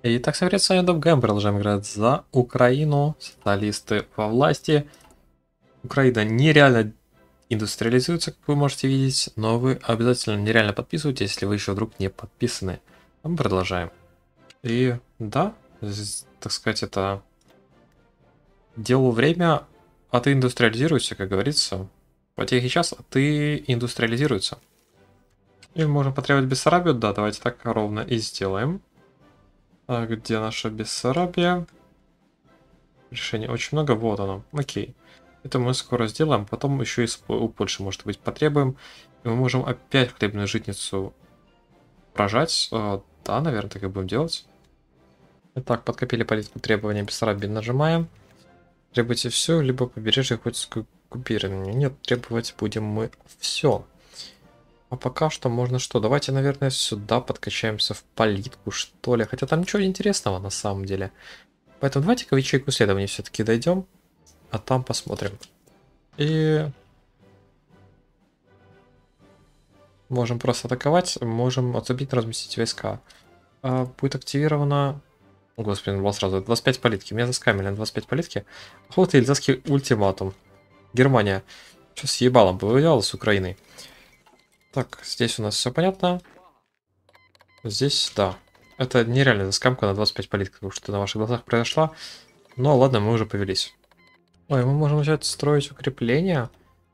Итак, смотрите, с вами Добгейм, продолжаем играть за Украину. Социалисты во власти. Украина нереально индустриализуется, как вы можете видеть, но вы обязательно нереально подписывайтесь, если вы еще вдруг не подписаны. А мы продолжаем. И да, так сказать, это делу время, а ты индустриализируешься, как говорится. Потехи час, а ты индустриализируется. И можем потребовать Бессарабию, да, давайте так ровно и сделаем. А где наша Бессарабия? Решений очень много, вот оно, окей. Это мы скоро сделаем, потом еще и у Польши, может быть, потребуем. И мы можем опять хлебную житницу прожать. Да, наверное, так и будем делать. Итак, подкопили политику требования Бессарабии, нажимаем. Требуйте все, либо побережье хоть с оккупированием. Нет, требовать будем мы все. А пока что можно что? Давайте, наверное, сюда подкачаемся в политику, что ли. Хотя там ничего интересного на самом деле. Поэтому давайте-ка в ячейку исследований все-таки дойдем. А там посмотрим. И можем просто атаковать, можем отступить, разместить войска. Будет активировано... О, господи, было сразу 25 политики. Меня заскамили на 25 политики. Вот и эльзасский ультиматум. Германия. Что с ебалом повыявилась с Украиной. Так, здесь у нас все понятно. Здесь, да. Это нереальная заскамка на 25 политиков, что на ваших глазах произошла. Но ладно, мы уже повелись. Ой, мы можем начать строить укрепления.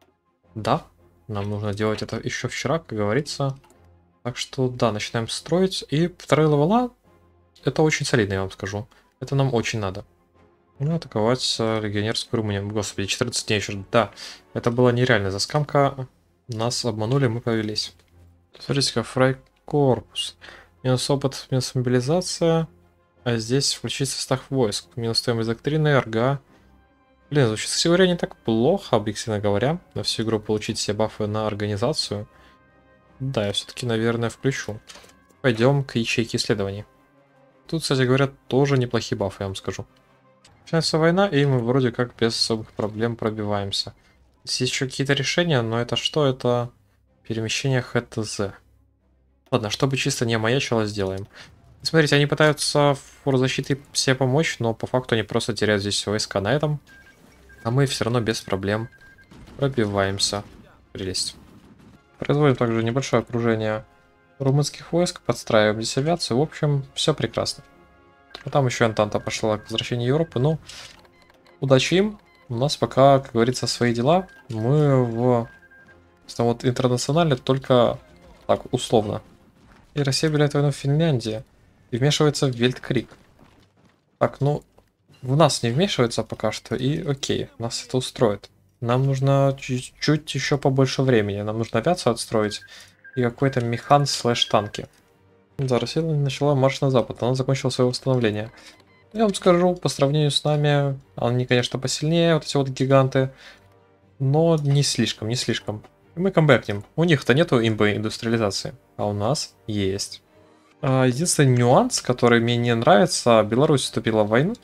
Да, нам нужно делать это еще вчера, как говорится. Так что да, начинаем строить. И вторые левела, это очень солидно, я вам скажу. Это нам очень надо. Ну, атаковать легионерскую Румынию. Господи, 14 дней еще. Да, это была нереальная заскамка. Нас обманули, мы повелись. Смотрите-ка, фрайкорпус. Минус опыт, минус мобилизация. А здесь включить состав войск. Минус стоимость доктрины, РГА. Блин, звучит, кстати говоря, не так плохо, объективно говоря. На всю игру получить все бафы на организацию. Да, я все-таки, наверное, включу. Пойдем к ячейке исследований. Тут, кстати говоря, тоже неплохие бафы, я вам скажу. Начинается война, и мы вроде как без особых проблем пробиваемся. Здесь есть еще какие-то решения, но это что? Это перемещение ХТЗ. Ладно, чтобы чисто не маячило, сделаем. Смотрите, они пытаются в форзащиты себе помочь, но по факту они просто теряют здесь войска на этом. А мы все равно без проблем пробиваемся. Прелесть. Производим также небольшое окружение румынских войск, подстраиваем здесь авиацию. В общем, все прекрасно. А там еще Антанта пошла к возвращению Европы. Ну, удачи им. У нас пока, как говорится, свои дела. Мы в вот интернационале только так, условно. И Россия объявляет войну в Финляндии. И вмешивается в Вельткрик. Так, ну, в нас не вмешивается пока что. И окей, нас это устроит. Нам нужно чуть-чуть еще побольше времени. Нам нужно авиацию отстроить. И какой-то механ слэш танки. Да, Россия начала марш на запад, она закончила свое восстановление. Я вам скажу, по сравнению с нами, они, конечно, посильнее, вот эти вот гиганты, но не слишком, не слишком. И мы камбэкнем. У них-то нету имбы индустриализации, а у нас есть. Единственный нюанс, который мне не нравится, Беларусь вступила в войну.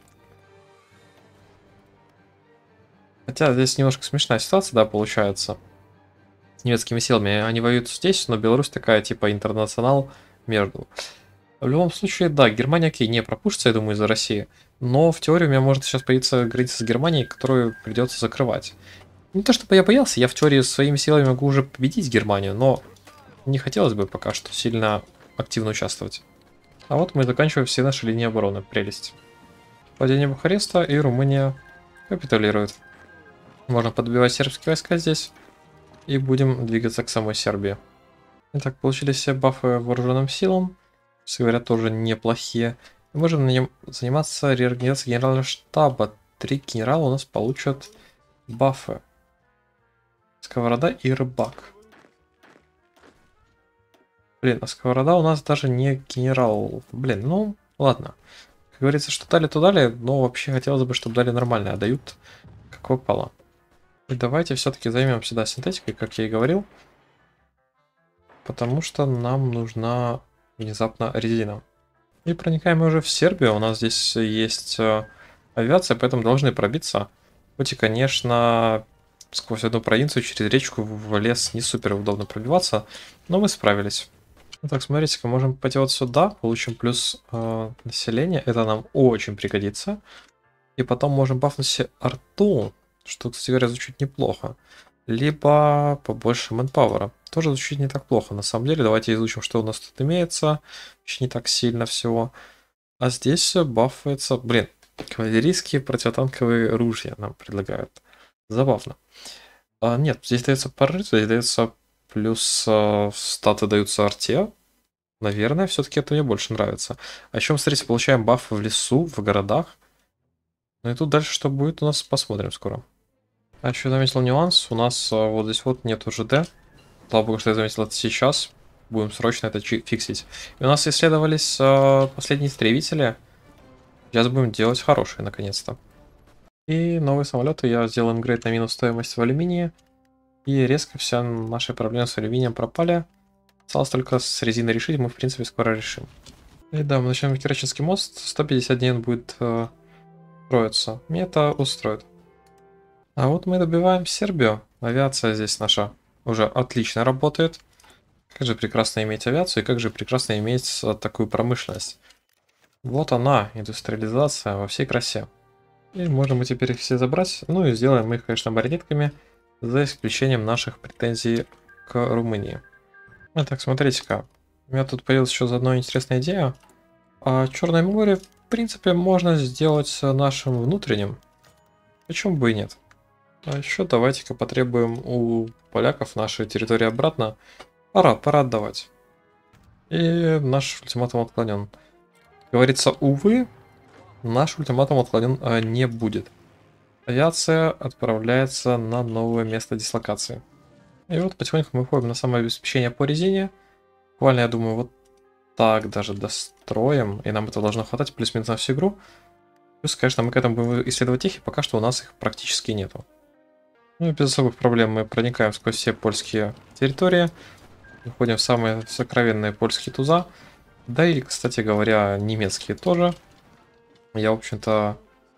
Хотя здесь немножко смешная ситуация, да, получается. С немецкими силами они воюют здесь, но Беларусь такая, типа, интернационал между. В любом случае, да, Германия, окей, не пропустится, я думаю, из-за России. Но в теории у меня может сейчас появиться граница с Германией, которую придется закрывать. Не то чтобы я боялся, я в теории своими силами могу уже победить Германию, но не хотелось бы пока что сильно активно участвовать. А вот мы заканчиваем все наши линии обороны. Прелесть. Падение Бухареста, и Румыния капитулирует. Можно подбивать сербские войска здесь. И будем двигаться к самой Сербии. Итак, получили все бафы вооруженным силам. Кстати говоря, тоже неплохие. Мы можем на нем заниматься реорганизацией генерального штаба. 3 генерала у нас получат бафы. Сковорода и рыбак. Блин, а Сковорода у нас даже не генерал. Блин, ну ладно. Как говорится, что дали, то дали. Но вообще хотелось бы, чтобы дали нормально. А дают как попало. И давайте все-таки займем сюда синтетикой, как я и говорил. Потому что нам нужна внезапно резина. И проникаем мы уже в Сербию. У нас здесь есть авиация, поэтому должны пробиться. Хоть и, конечно, сквозь одну провинцию через речку в лес не супер удобно пробиваться, но мы справились. Ну, так, смотрите-ка, можем пойти вот сюда, получим плюс населения. Это нам очень пригодится. И потом можем бафнуть себе арту, что, кстати говоря, звучит неплохо. Либо побольше мэнпауэра. Тоже звучит не так плохо. На самом деле, давайте изучим, что у нас тут имеется. Еще не так сильно всего. А здесь все бафается. Блин, кавалерийские противотанковые ружья нам предлагают. Забавно. Нет, здесь дается прорыв, здесь дается плюс статы даются арте. Наверное, все-таки это мне больше нравится. А еще, смотрите, получаем бафы в лесу, в городах. Ну и тут дальше что будет, у нас посмотрим скоро. А еще заметил нюанс, у нас вот здесь вот нету ЖД. Слава богу, что я заметил это сейчас. Будем срочно это фиксить. И у нас исследовались последние истребители. Сейчас будем делать хорошие, наконец-то. И новые самолеты я сделал апгрейд на минус стоимость в алюминии. И резко все наши проблемы с алюминием пропали. Осталось только с резиной решить, мы в принципе скоро решим. И да, мы начнем Керченский мост. 150 дней он будет строиться. Мне это устроит. А вот мы добиваем Сербию. Авиация здесь наша уже отлично работает. Как же прекрасно иметь авиацию и как же прекрасно иметь такую промышленность. Вот она, индустриализация во всей красе. И можем мы теперь их все забрать. Ну и сделаем их, конечно, марионетками, за исключением наших претензий к Румынии. Итак, смотрите-ка. У меня тут появилась еще заодно интересная идея. Черное море, в принципе, можно сделать нашим внутренним. Почему бы и нет? А еще давайте-ка потребуем у поляков наши территории обратно. Пора отдавать. И наш ультиматум отклонен. Говорится, увы, наш ультиматум отклонен не будет. Авиация отправляется на новое место дислокации. И вот потихоньку мы входим на самообеспечение по резине. Буквально, я думаю, вот так даже достроим. И нам это должно хватать плюс-минус на всю игру. Плюс, конечно, мы к этому будем исследовать их, и пока что у нас их практически нету. Ну и без особых проблем мы проникаем сквозь все польские территории. Выходим в самые сокровенные польские туза. Да и, кстати говоря, немецкие тоже. Я, в общем-то,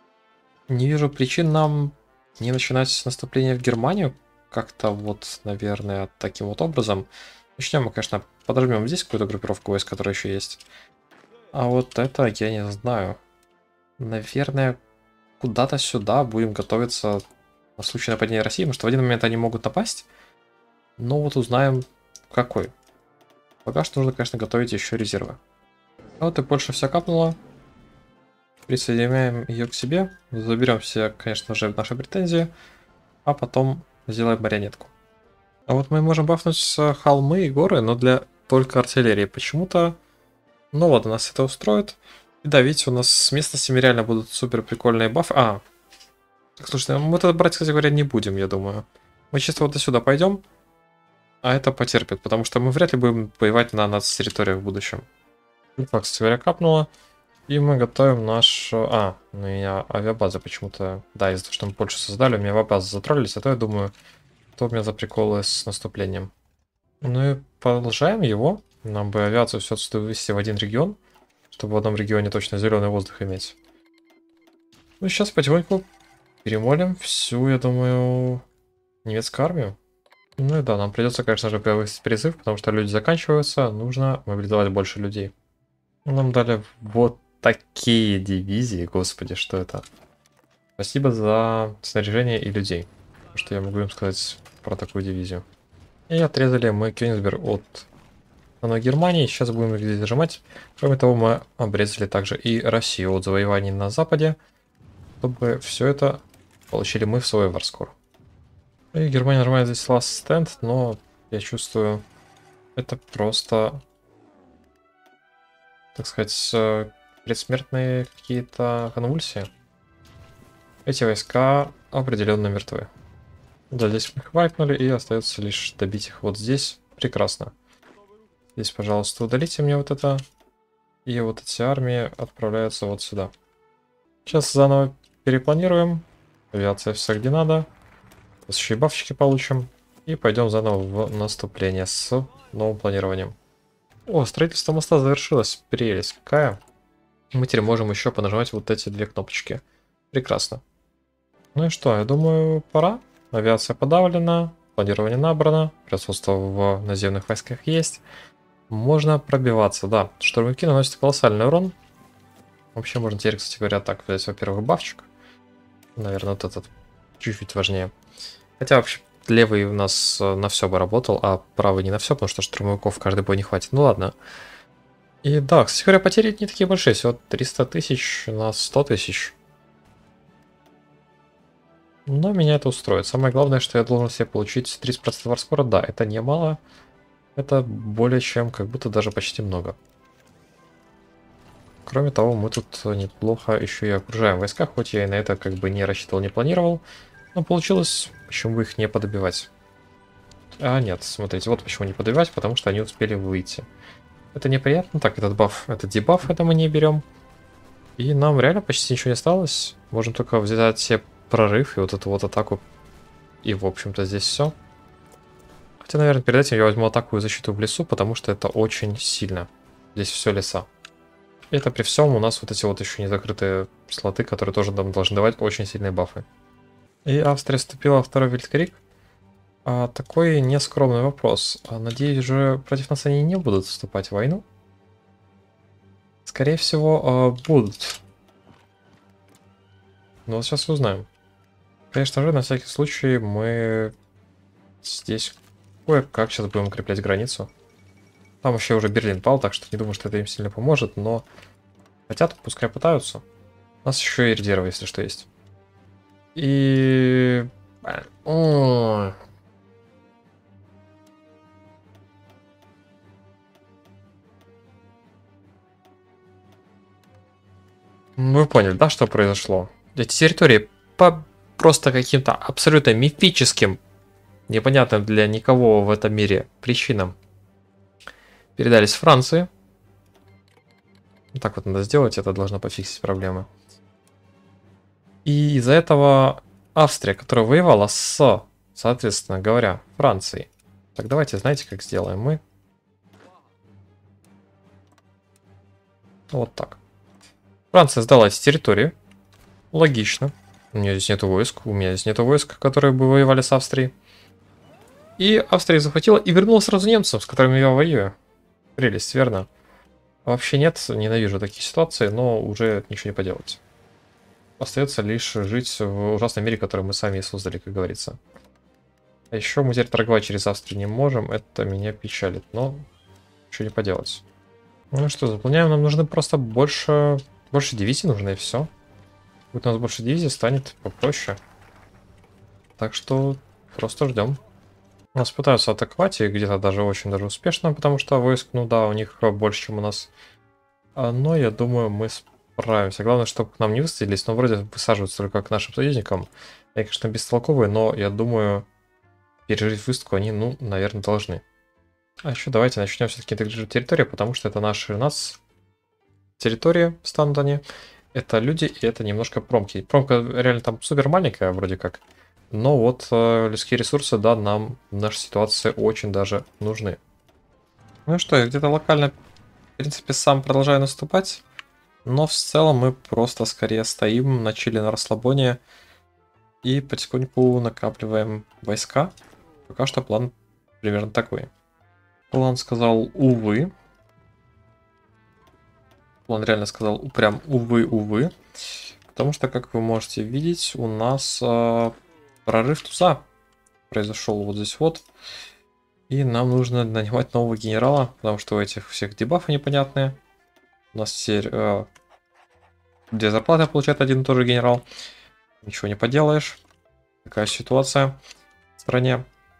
не вижу причин нам не начинать наступление в Германию. Как-то вот, наверное, таким вот образом. Начнем мы, конечно, подожмем здесь какую-то группировку войск, которая еще есть. А вот это я не знаю. Наверное, куда-то сюда будем готовиться на случай нападения России, потому что в один момент они могут напасть. Но вот узнаем, какой. Пока что нужно, конечно, готовить еще резервы. А вот и Польша вся капнула. Присоединяем ее к себе. Заберем все, конечно же, наши претензии. А потом сделаем марионетку. А вот мы можем бафнуть холмы и горы, но для только артиллерии. Почему-то, ну ладно, нас это устроит. И да, видите, у нас с местностями реально будут супер прикольные бафы. Так, слушайте, мы это брать, кстати говоря, не будем, я думаю. Мы чисто вот до сюда пойдем. А это потерпит, потому что мы вряд ли будем воевать на территориях в будущем. Так, кстати говоря, капнуло. И мы готовим наш... ну у меня авиабаза почему-то... Да, из-за того, что мы Польшу создали, у меня авиабазы затроллились, а то я думаю, что у меня за приколы с наступлением. Ну и продолжаем его. Нам бы авиацию все отсюда вывести в один регион, чтобы в одном регионе точно зеленый воздух иметь. Ну и сейчас потихоньку перемолим всю, я думаю, немецкую армию. Ну и да, нам придется, конечно же, провести призыв, потому что люди заканчиваются, нужно мобилизовать больше людей. Нам дали вот такие дивизии, господи, что это? Спасибо за снаряжение и людей, что я могу им сказать про такую дивизию. И отрезали мы Кёнигсберг от Германии, сейчас будем их здесь зажимать. Кроме того, мы обрезали также и Россию от завоеваний на западе, чтобы все это получили мы в свой Варскор. И Германия нормально здесь last stand, но я чувствую, это просто, так сказать, предсмертные какие-то конвульсии. Эти войска определенно мертвы. Да, здесь мы их вайпнули, и остается лишь добить их вот здесь. Прекрасно. Здесь, пожалуйста, удалите мне вот это. И вот эти армии отправляются вот сюда. Сейчас заново перепланируем. Авиация вся где надо. Сейчас еще и бафчики получим. И пойдем заново в наступление с новым планированием. О, строительство моста завершилось. Прелесть какая. Мы теперь можем еще понажимать вот эти две кнопочки. Прекрасно. Ну и что, я думаю, пора. Авиация подавлена, планирование набрано, превосходство в наземных войсках есть. Можно пробиваться, да. Штурмовики наносят колоссальный урон. Вообще можно теперь, кстати говоря, так взять, во-первых, бафчик. Наверное, вот этот чуть-чуть важнее. Хотя вообще левый у нас на все бы работал, а правый не на все, потому что штурмовиков в каждый бой не хватит. Ну ладно. И да, кстати говоря, потери не такие большие. Всего 300 тысяч на 100 тысяч. Но меня это устроит. Самое главное, что я должен себе получить 30% варскора. Да, это немало. Это более чем, как будто даже почти много. Кроме того, мы тут неплохо еще и окружаем войска, хоть я и на это как бы не рассчитывал, не планировал. Но получилось, почему бы их не подобивать. А нет, смотрите, вот почему не подобивать, потому что они успели выйти. Это неприятно. Так, этот баф, этот дебаф, это мы не берем. И нам реально почти ничего не осталось. Можем только взять себе прорыв и вот эту вот атаку. И, в общем-то, здесь все. Хотя, наверное, перед этим я возьму атаку и защиту в лесу, потому что это очень сильно. Здесь все леса. И это при всем у нас вот эти вот еще не закрытые слоты, которые тоже нам должны давать очень сильные бафы. И Австрия вступила во второй Вельткрик. Такой нескромный вопрос. Надеюсь же, против нас они не будут вступать в войну? Скорее всего, будут. Но вот сейчас узнаем. Конечно же, на всякий случай мы здесь кое-как сейчас будем укреплять границу. Там вообще уже Берлин пал, так что не думаю, что это им сильно поможет, но хотят, пускай пытаются. У нас еще и резервы, если что, есть. И... Ой. Вы поняли, да, что произошло? Эти территории по просто каким-то абсолютно мифическим, непонятным для никого в этом мире причинам передались Франции. Так вот надо сделать, это должно пофиксить проблемы. И из-за этого Австрия, которая воевала с, соответственно говоря, Францией. Так, давайте, знаете, как сделаем мы? Вот так. Франция сдала эти территории. Логично. У нее здесь нету войск, у меня здесь нету войск, которые бы воевали с Австрией. И Австрия захватила и вернула сразу немцам, с которыми я воюю. Прелесть, верно? Вообще нет, ненавижу такие ситуации, но уже ничего не поделать. Остается лишь жить в ужасном мире, который мы сами создали, как говорится. А еще мы теперь торговать через Австрию не можем, это меня печалит, но ничего не поделать. Ну что, заполняем, нам нужны просто больше дивизий нужно и все. Будет у нас больше дивизий, станет попроще. Так что просто ждем. Нас пытаются атаковать, и где-то даже очень даже успешно, потому что войск, ну да, у них больше, чем у нас. Но я думаю, мы справимся. Главное, чтобы к нам не высадились, но вроде высаживаются только к нашим союзникам. Они, конечно, бестолковые, но я думаю, пережить высадку они, ну, наверное, должны. А еще давайте начнем все-таки интегрировать территорию, потому что это наши территории станут они. Это люди, и это немножко промки. Промка реально там супер маленькая, вроде как. Но вот людские ресурсы, да, нам в нашей ситуации очень даже нужны. Ну что, я где-то локально, в принципе, сам продолжаю наступать. Но в целом мы просто скорее стоим, начали на расслабоне. И потихоньку накапливаем войска. Пока что план примерно такой. План сказал увы. План реально сказал прям увы. Потому что, как вы можете видеть, у нас прорыв туза произошел вот здесь вот. И нам нужно нанимать нового генерала, потому что у этих всех дебафы непонятные. У нас теперь 2 зарплаты получает один и тот же генерал. Ничего не поделаешь. Такая ситуация в стране.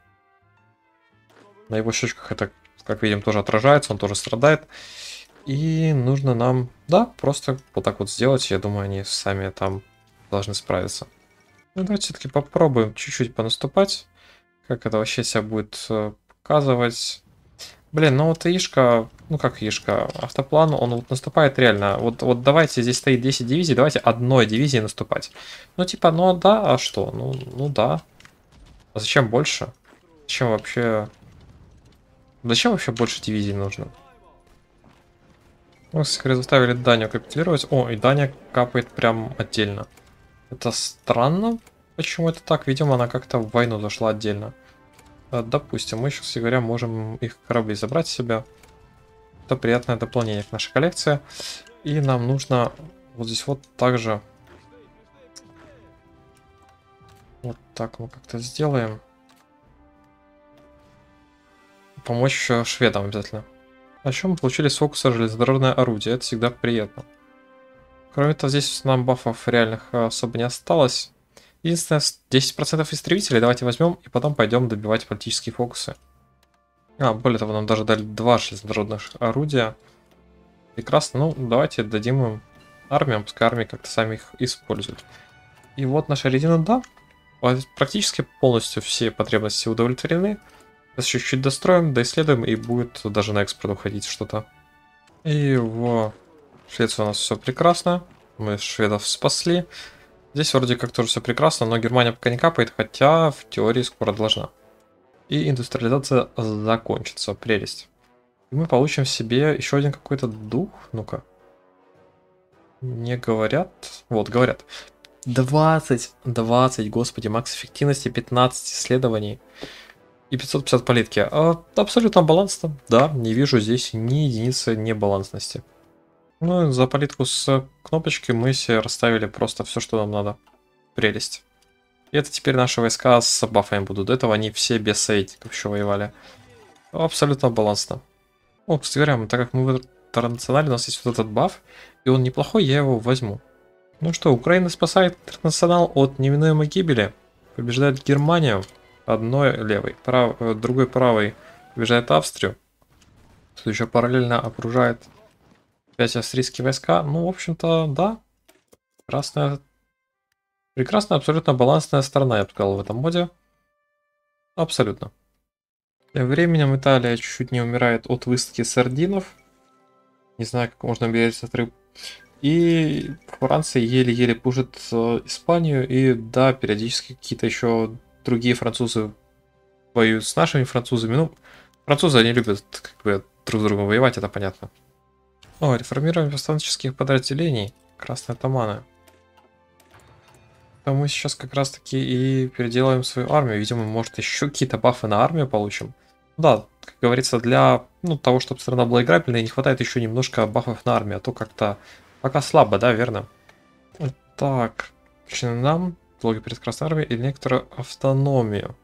На его щечках это, как видим, тоже отражается, он тоже страдает. И нужно нам, да, просто вот так вот сделать. Я думаю, они сами там должны справиться. Ну, давайте все-таки попробуем чуть-чуть понаступать. Как это вообще себя будет показывать. Блин, ну вот Ишка, ну как Ишка, автоплан, он вот наступает реально. Вот давайте, здесь стоит 10 дивизий, давайте одной дивизией наступать. Ну типа, ну да, а что? Ну да. А зачем больше? Зачем вообще... Зачем вообще больше дивизий нужно? Мы, скорее, заставили Данию капитулировать. О, и Дания капает прям отдельно. Это странно. Почему это так? Видимо, она как-то в войну зашла отдельно. Допустим, мы, сейчас говоря, можем их корабли забрать себе. Это приятное дополнение к нашей коллекции. И нам нужно вот здесь вот также... Вот так мы как-то сделаем. Помочь шведам обязательно. А еще мы получили с фокуса железнодорожное орудие. Это всегда приятно. Кроме того, здесь нам бафов реальных особо не осталось. Единственное, 10% истребителей давайте возьмем и потом пойдем добивать политические фокусы. Более того, нам даже дали 2 железнодорожных орудия. Прекрасно. Ну, давайте дадим им армиям, пускай армии как-то сами их используют. И вот наша резина, да, практически полностью все потребности удовлетворены. Сейчас чуть-чуть достроим, доисследуем, и будет даже на экспорт уходить что-то. И в Швеции у нас все прекрасно. Мы шведов спасли. Здесь вроде как тоже все прекрасно, но Германия пока не капает, хотя в теории скоро должна. И индустриализация закончится. Прелесть. И мы получим себе еще один какой-то дух. Ну-ка. Не говорят. Вот, говорят. 20, господи, макс эффективности, 15 исследований и 550 политики. Абсолютно балансно. Да, не вижу здесь ни единицы небалансности. Ну, за политику с кнопочки мы себе расставили просто все, что нам надо. Прелесть. И это теперь наши войска с бафами будут. До этого они все без советников еще воевали. Абсолютно балансно. О, кстати говоря, так как мы в интернационале, у нас есть вот этот баф, и он неплохой, я его возьму. Ну что, Украина спасает интернационал от неминуемой гибели. Побеждает Германию. Одной левой, другой правой побеждает Австрию. Тут еще параллельно окружает 5 австрийские войска. Ну, в общем-то, да. Прекрасная, абсолютно балансная сторона, я бы сказал, в этом моде. Абсолютно. Тем временем Италия чуть-чуть не умирает от высадки сардинов. Не знаю, как можно умереть от рыб. И Франция еле-еле пушит Испанию. И да, периодически какие-то еще другие французы воюют с нашими французами. Ну, французы, они любят как бы друг с другом воевать, это понятно. О, реформирование повстанческих подразделений. Красные атаманы. То мы сейчас как раз таки и переделаем свою армию. Видимо, может, еще какие-то бафы на армию получим. Да, как говорится, для того, чтобы страна была играбельной, не хватает еще немножко бафов на армию, а то как-то пока слабо, да, верно? Так, нам долго перед Красной Армией или некоторую автономию.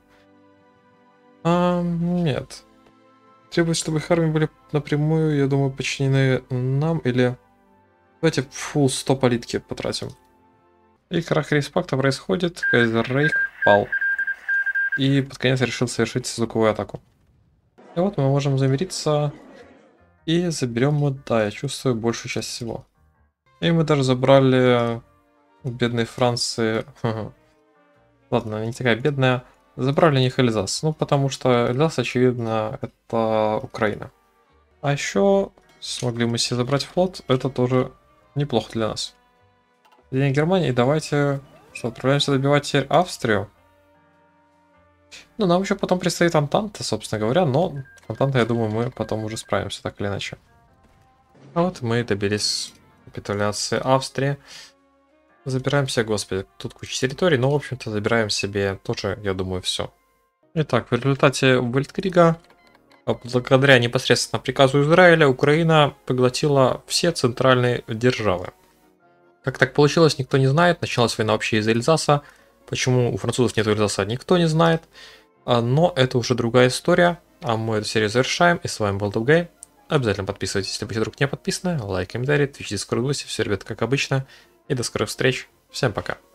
Нет. Требует, чтобы их армии были напрямую, я думаю, подчинены нам, или... Давайте фул 100 политики потратим. И крах Рейхспакта происходит, Кайзер Рейх пал. И под конец решил совершить звуковую атаку. И вот мы можем замириться. И заберем мы, да, я чувствую, большую часть всего. И мы даже забрали у бедной Франции... Ладно, она не такая бедная. Забрали у них Эльзас. Ну, потому что Эльзас, очевидно, это Украина. А еще смогли мы себе забрать флот. Это тоже неплохо для нас. День Германии. И давайте отправляемся добивать теперь Австрию. Ну, нам еще потом предстоит Антанта, собственно говоря. Но Антанта, я думаю, мы потом уже справимся, так или иначе. А вот мы добились капитуляции Австрии. Забираем себе, господи, тут куча территорий, но, в общем-то, забираем себе тоже, я думаю, все. Итак, в результате Вельткрига, благодаря непосредственно приказу Израиля, Украина поглотила все центральные державы. Как так получилось, никто не знает. Началась война вообще из Эльзаса. Почему у французов нет Эльзаса, никто не знает. Но это уже другая история. А мы эту серию завершаем. И с вами был Дубгай. Обязательно подписывайтесь, если вы вдруг не подписаны. Лайк, комментарий, Twitch, Discord, все, ребята, как обычно. И до скорых встреч. Всем пока.